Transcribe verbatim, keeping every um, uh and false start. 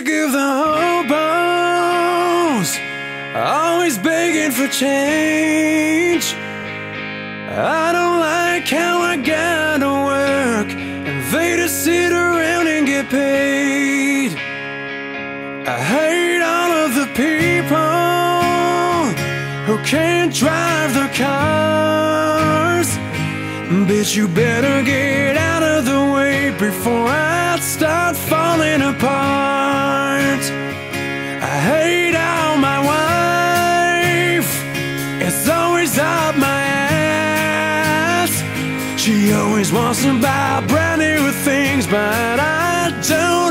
sick of the hobos always begging for change. I don't like how I gotta work and they just sit around and get paid. I hate all of the people who can't drive their cars. Bitch, you better get out of the way before I start falling apart. I hate how my wife is always up my ass. She always wants to buy brand new things, but I don't